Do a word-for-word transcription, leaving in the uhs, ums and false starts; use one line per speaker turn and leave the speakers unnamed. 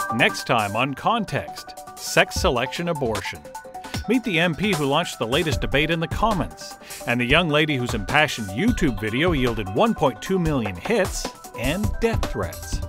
Next time on Context, Sex Selection Abortion. Meet the M P who launched the latest debate in the comments, and the young lady whose impassioned YouTube video yielded one point two million hits and death threats.